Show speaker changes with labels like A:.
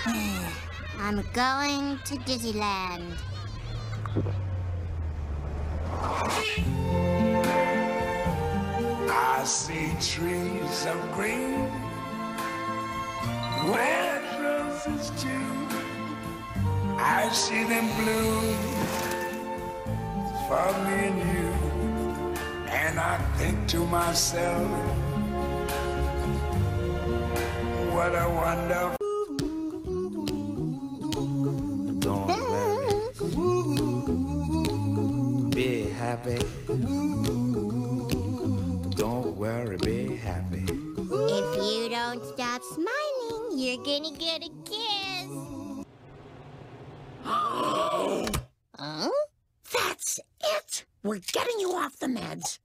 A: I'm going to Disneyland.
B: I see trees of green, red roses too. I see them bloom for me and you. And I think to myself, what a wonderful.
C: Don't worry, be happy. Don't worry, be happy.
A: If you don't stop smiling, you're gonna get a kiss. Huh?
D: That's it! We're getting you off the meds.